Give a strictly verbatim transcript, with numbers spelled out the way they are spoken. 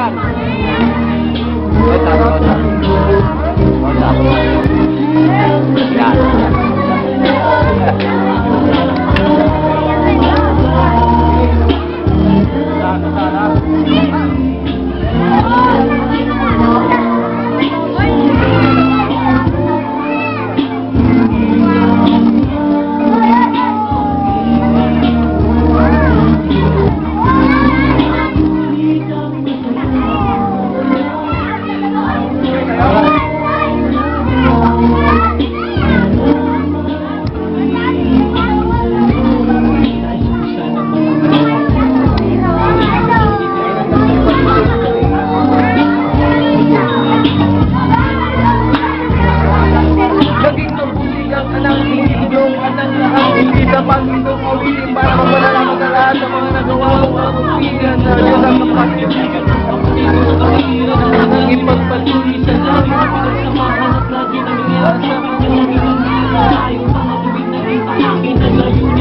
yan. What's up, what's up? What's up? Yan. Sana, sana. Panginoon ulitin para mapalalaman sa lahat ng mga nagawa mong kapagpigan na Diyos ang magpapagpigan ang ipagpatuloy sa lahat ng pinagsamahan at lagi na nangyayari sa kanyang mga tayo mga tubig na rin sa akin na layo